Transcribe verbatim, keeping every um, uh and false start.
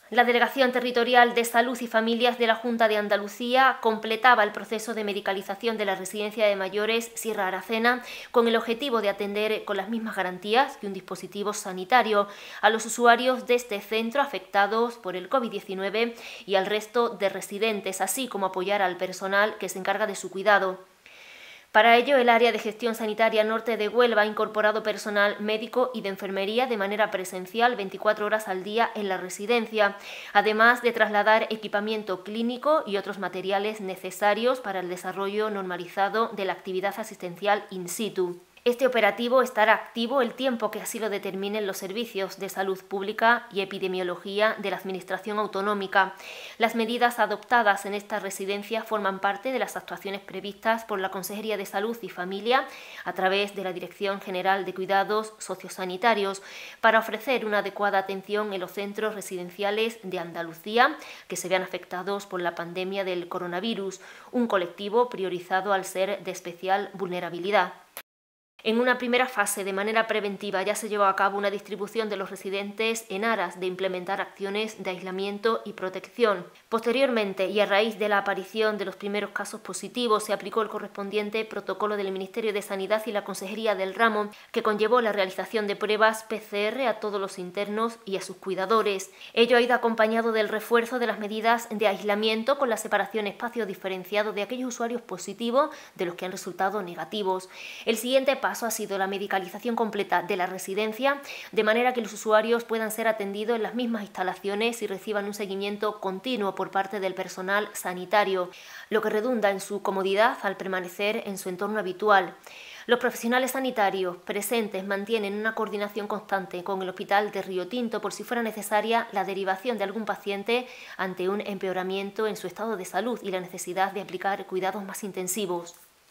La Delegación Territorial de Salud y Familias de la Junta de Andalucía completaba el proceso de medicalización de la residencia de mayores Sierra Aracena con el objetivo de atender con las mismas garantías que un dispositivo sanitario a los usuarios de este centro afectados por el COVID diecinueve y al resto de residentes, así como apoyar al personal que se encarga de su cuidado. Para ello, el Área de Gestión Sanitaria Norte de Huelva ha incorporado personal médico y de enfermería de manera presencial veinticuatro horas al día en la residencia, además de trasladar equipamiento clínico y otros materiales necesarios para el desarrollo normalizado de la actividad asistencial in situ. Este operativo estará activo el tiempo que así lo determinen los servicios de salud pública y epidemiología de la Administración autonómica. Las medidas adoptadas en esta residencia forman parte de las actuaciones previstas por la Consejería de Salud y Familia a través de la Dirección General de Cuidados Sociosanitarios para ofrecer una adecuada atención en los centros residenciales de Andalucía que se vean afectados por la pandemia del coronavirus, un colectivo priorizado al ser de especial vulnerabilidad. En una primera fase, de manera preventiva, ya se llevó a cabo una distribución de los residentes en aras de implementar acciones de aislamiento y protección. Posteriormente, y a raíz de la aparición de los primeros casos positivos, se aplicó el correspondiente protocolo del Ministerio de Sanidad y la Consejería del Ramo, que conllevó la realización de pruebas P C R a todos los internos y a sus cuidadores. Ello ha ido acompañado del refuerzo de las medidas de aislamiento con la separación espacio diferenciado de aquellos usuarios positivos de los que han resultado negativos. El siguiente paso paso ha sido la medicalización completa de la residencia, de manera que los usuarios puedan ser atendidos en las mismas instalaciones y reciban un seguimiento continuo por parte del personal sanitario, lo que redunda en su comodidad al permanecer en su entorno habitual. Los profesionales sanitarios presentes mantienen una coordinación constante con el Hospital de Río Tinto por si fuera necesaria la derivación de algún paciente ante un empeoramiento en su estado de salud y la necesidad de aplicar cuidados más intensivos.